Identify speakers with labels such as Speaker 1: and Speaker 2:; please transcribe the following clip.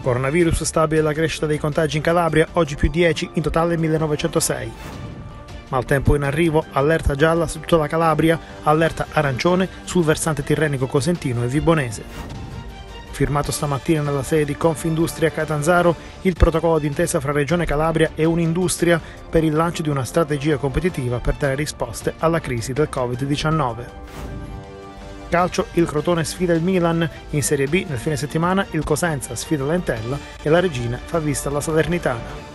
Speaker 1: Coronavirus, stabile la crescita dei contagi in Calabria, oggi più 10, in totale 1906. Maltempo in arrivo, allerta gialla su tutta la Calabria, allerta arancione sul versante tirrenico cosentino e vibonese. Firmato stamattina nella sede di Confindustria Catanzaro il protocollo d'intesa fra Regione Calabria e Unindustria per il lancio di una strategia competitiva per dare risposte alla crisi del Covid-19. Calcio, il Crotone sfida il Milan, in Serie B nel fine settimana il Cosenza sfida l'Entella e la Regina fa vista alla Salernitana.